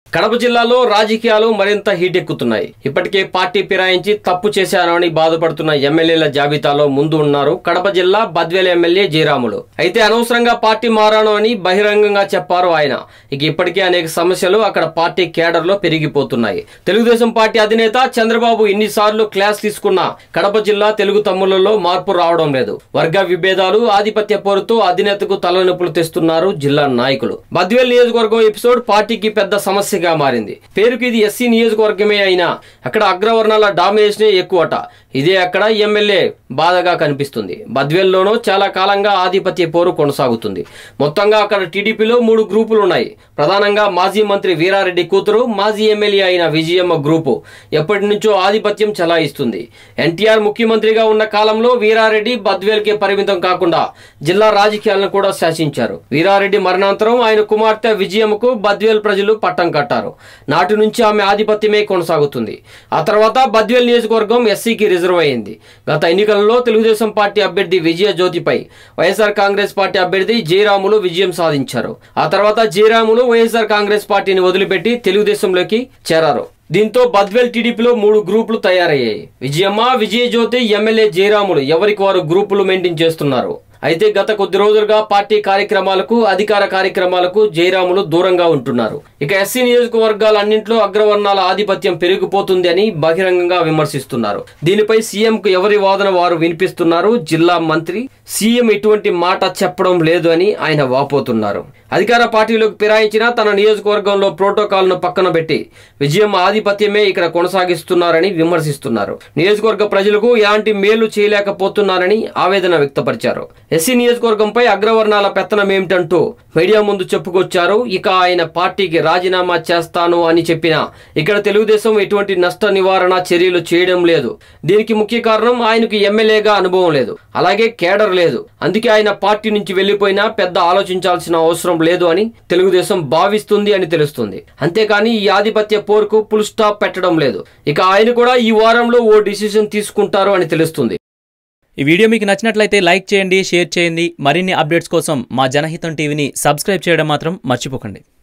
కడప జిల్లాలో రాజకీయాలు మరింత హీటెక్కుతున్నాయి. ఇప్పటికే పార్టీ ఫిరాయించి తప్పు చేశానని బాధపడుతున్న ఎమ్మెల్యేల జాబితాలో ముందు ఉన్నారు కడప జిల్లా బద్వేల్ ఎమ్మెల్యే జయరాములు. అయితే అనవసరంగా పార్టీ మారాను అని బహిరంగంగా చెప్పారు ఆయన. ఇక ఇప్పటికే అనేక సమస్యలు అక్కడ పార్టీ కేడర్ లో పెరిగిపోతున్నాయి. తెలుగుదేశం పార్టీ అధినేత చంద్రబాబు ఎన్నిసార్లు క్లాస్ తీసుకున్నా కడప జిల్లా తెలుగు తమ్ముళ్లలో మార్పు రావడం లేదు. వర్గ విభేదాలు, ఆధిపత్య పోరుతో అధినేతకు తలనొప్పులు తెస్తున్నారు జిల్లా నాయకులు. బద్వేల్ నియోజకవర్గం ఎపిసోడ్ పార్టీకి పెద్ద సమస్య మారింది. పేరుకి ఇది ఎస్సీ నియోజకవర్గమే అయినా అక్కడ అగ్రవర్ణాల డామినేషన్ ఎక్కువట. ఇదే అక్కడ ఎమ్మెల్యే బాధగా కనిపిస్తుంది. బద్వేల్లోనూ చాలా కాలంగా ఆధిపత్య పోరు కొనసాగుతుంది. మొత్తంగా అక్కడ టీడీపీలో 3 గ్రూపులు ఉన్నాయి. ప్రధానంగా మాజీ మంత్రి వీరారెడ్డి కూతురు, మాజీ ఎమ్మెల్యే అయిన విజయమ్మ గ్రూపు ఎప్పటి నుంచో ఆధిపత్యం చలాయిస్తుంది. ఎన్టీఆర్ ముఖ్యమంత్రిగా ఉన్న కాలంలో వీరారెడ్డి బద్వేల్కే పరిమితం కాకుండా జిల్లా రాజకీయాలను కూడా శాసించారు. వీరారెడ్డి మరణాంతరం ఆయన కుమార్తె విజయమ్మకు బద్వేల్ ప్రజలు పట్టం కట్టారు. నాటి నుంచి ఆమె ఆధిపత్యమే కొనసాగుతుంది. ఆ తర్వాత బద్వేల్ నియోజకవర్గం ఎస్సీకి రిజర్వ్ అయింది. గత ఎన్నికలలో తెలుగుదేశం పార్టీ అభ్యర్థి విజయ జ్యోతిపై వైఎస్ఆర్ కాంగ్రెస్ పార్టీ అభ్యర్థి జయరాములు విజయం సాధించారు. ఆ తర్వాత జయరాములు వైఎస్ఆర్ కాంగ్రెస్ పార్టీని వదిలిపెట్టి తెలుగుదేశంలోకి చేరారు. దీంతో బద్వేల్ టీడీపీలో 3 గ్రూపులు తయారయ్యాయి. విజయమ్మ, విజయ జ్యోతి, ఎమ్మెల్యే జయరాములు ఎవరికి వారు గ్రూపులు మెయింటైన్ చేస్తున్నారు. అయితే గత కొద్ది రోజులుగా పార్టీ కార్యక్రమాలకు, అధికార కార్యక్రమాలకు జయరాములు దూరంగా ఉంటున్నారు. ఇక ఎస్సీ నియోజకవర్గాలన్నింటిలో అగ్రవర్ణాల ఆధిపత్యం పెరిగిపోతుంది అని బహిరంగంగా విమర్శిస్తున్నారు. దీనిపై సీఎంకు ఎవరి వాదన వారు వినిపిస్తున్నారు. జిల్లా మంత్రి సీఎం ఎటువంటి మాట చెప్పడం లేదు అని ఆయన వాపోతున్నారు. అధికార పార్టీలోకి ఫిరాయించిన తన నియోజకవర్గంలో ప్రోటోకాల్ను పక్కన పెట్టి విజయం ఆధిపత్యమే ఇక్కడ కొనసాగిస్తున్నారని విమర్శిస్తున్నారు. నియోజకవర్గ ప్రజలకు ఎలాంటి మేలు చేయలేకపోతున్నారని ఆవేదన వ్యక్తపరిచారు. ఎస్సీ నియోజకవర్గంపై అగ్రవర్ణాల పెత్తనం ఏమిటంటూ మీడియా ముందు చెప్పుకొచ్చారు. ఇక ఆయన పార్టీకి రాజీనామా చేస్తాను అని చెప్పినా ఇక్కడ తెలుగుదేశం ఎటువంటి నష్ట నివారణ చర్యలు చేయడం లేదు. దీనికి ముఖ్య కారణం ఆయనకు ఎమ్మెల్యేగా అనుభవం లేదు, అలాగే కేడర్ లేదు. అందుకే ఆయన పార్టీ నుంచి వెళ్లిపోయినా పెద్ద ఆలోచించాల్సిన అవసరం లేదు అని తెలుగుదేశం భావిస్తుంది అని తెలుస్తుంది. అంతేకాని ఈ ఆధిపత్య పోరుకు ఫుల్ స్టాప్ పెట్టడం లేదు. ఇక ఆయన కూడా ఈ వారంలో ఓ డిసిషన్ తీసుకుంటారు అని తెలుస్తుంది. ఈ వీడియో మీకు నచ్చినట్లయితే లైక్ చేయండి, షేర్ చేయండి. మరిన్ని అప్డేట్స్ కోసం మా జనహితం టీవీని సబ్స్క్రైబ్ చేయడం మాత్రం మర్చిపోకండి.